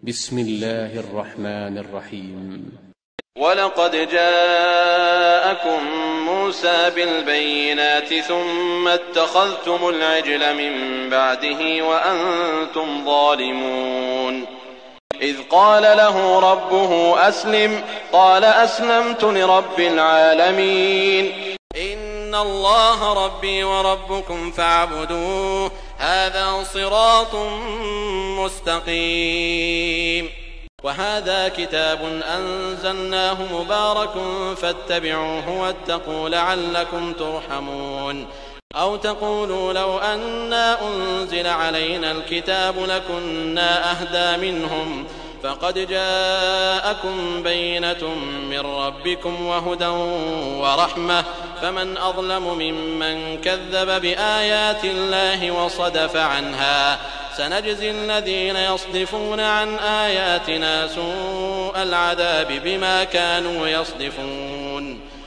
بسم الله الرحمن الرحيم. ولقد جاءكم موسى بالبينات ثم اتخذتم العجل من بعده وأنتم ظالمون. إذ قال له ربه أسلم قال أسلمت لرب العالمين. إن الله ربي وربكم فاعبدوه هذا صراط مستقيم. وهذا كتاب أنزلناه مبارك فاتبعوه واتقوا لعلكم ترحمون. أو تقولوا لو أنا أنزل علينا الكتاب لكنا أهدى منهم فقد جاءكم بينة من ربكم وهدى ورحمة فمن أظلم ممن كذب بآيات الله وصدف عنها سنجزي الذين يصدفون عن آياتنا سوء العذاب بما كانوا يصدفون.